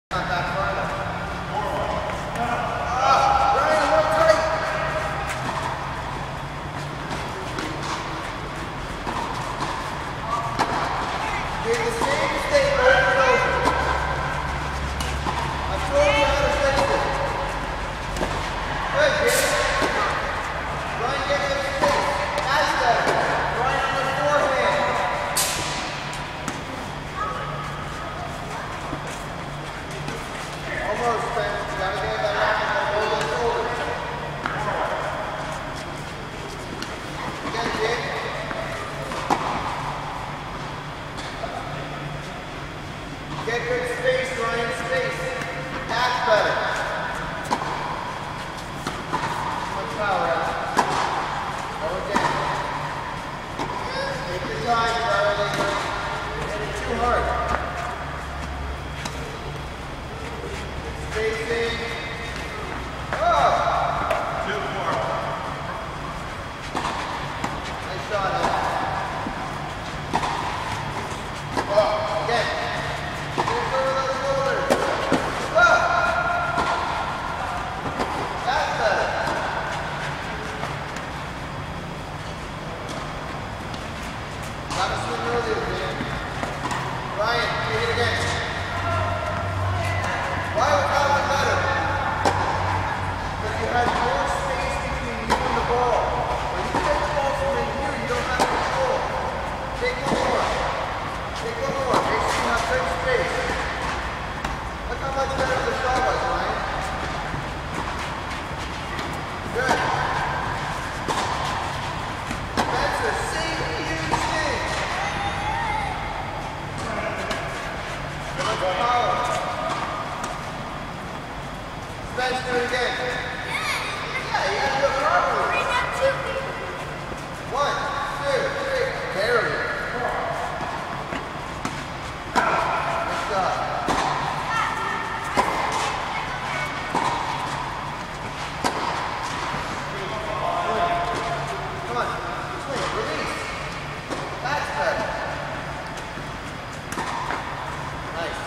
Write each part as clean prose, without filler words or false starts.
Get good space, Ryan, space. That's better. Much power, Alex. Go again. Take your time, darling. You're hitting too hard. Spacing. Oh! 2-4. Nice shot, Alex. Oh, again. Ryan, take it again. Why would that be better? Because you had more space between you and the ball. When you take the ball from in here, you don't have control. Take one more. Take one more. Make sure you have good space. Look how much better the shot was, Ryan. Good. Spencer, same huge thing. Power. Spence, do it again. Yeah, you gotta do it properly. 1, 2, 3. Barely. Good job. Come on. Swing. Release. That's better. Nice.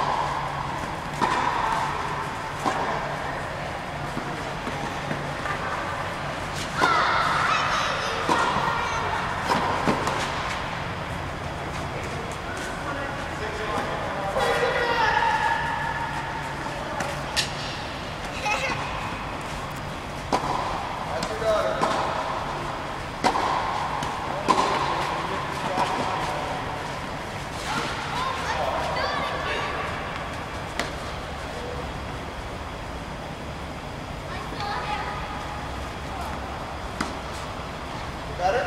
Better?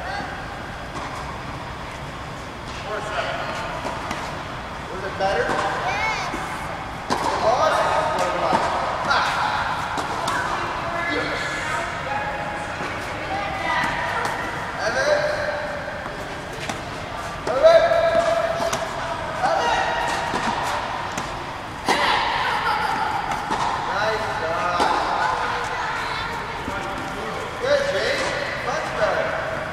4-7. Was it better? Yes. It was? What it was? Ah. Yes. Evan? Evan? Evan? Nice shot. Good, Jake. Much better.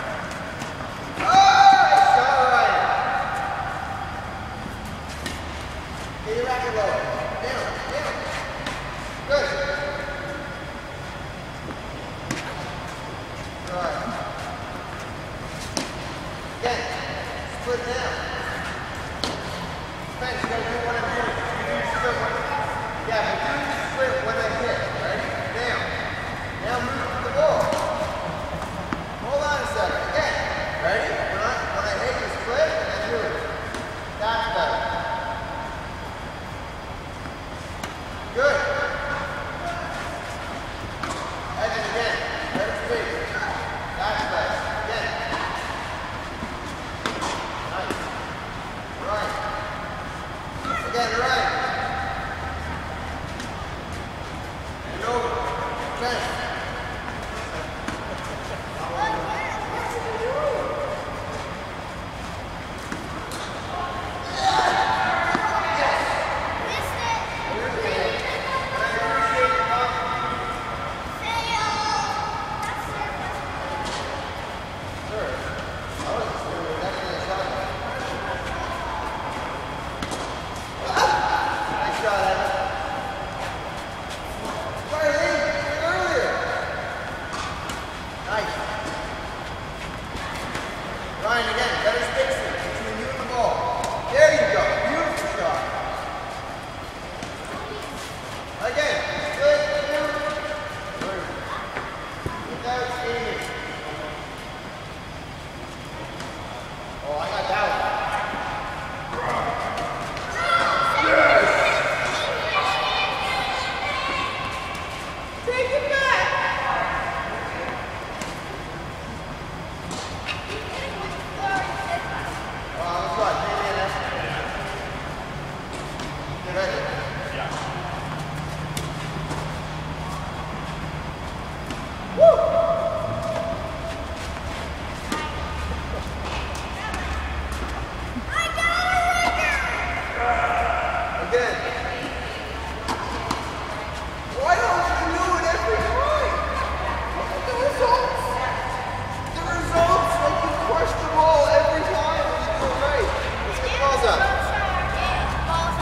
Get your racket low. Down, down. Good. Right. Again, split down. Spence, you gotta do what I'm doing. You do split one. Yeah, but do split when I hit. Ready? Down. Now move to the ball. Hold on a second. Again. Ready? When I hit, you split and then move. That's better. Good.